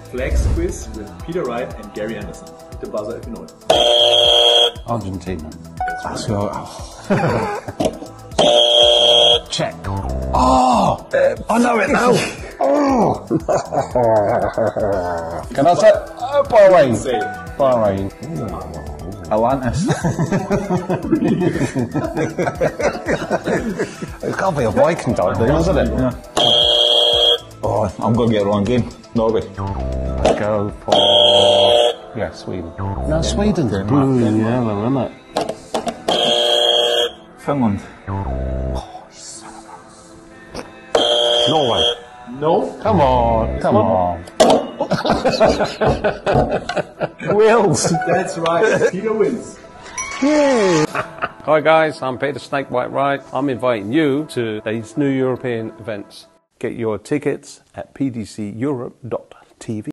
Flags quiz with Peter Wright and Gary Anderson. Hit the buzzer if you know it. Argentina. That's right. Check. Oh! I know it now! Oh! Can I say? Bahrain. Say Bahrain. Atlantis. It's got to be a Viking type thing, isn't it? Yeah. Oh, I'm going to get it wrong again. Norway. Go for... Yeah, Sweden. No, Sweden's blue and yellow, isn't it? Finland. Norway. no. Come on, come on. Wales. That's right. Peter wins. Hi guys, I'm Peter Snake White Wright. I'm inviting you to these new European events. Get your tickets at pdceurope.tv.